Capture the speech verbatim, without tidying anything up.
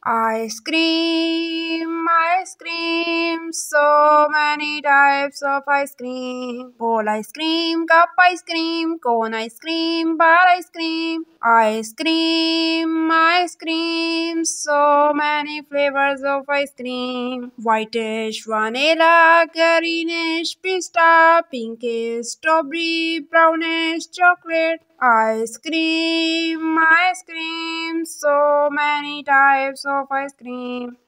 Ice cream, ice cream, so many types of ice cream. Bowl ice cream, cup ice cream, cone ice cream, bar ice cream. Ice cream, ice cream, so many flavors of ice cream. Whitish vanilla, greenish pista, pinkish strawberry, brownish chocolate. Ice cream, ice cream, so many types of ice cream.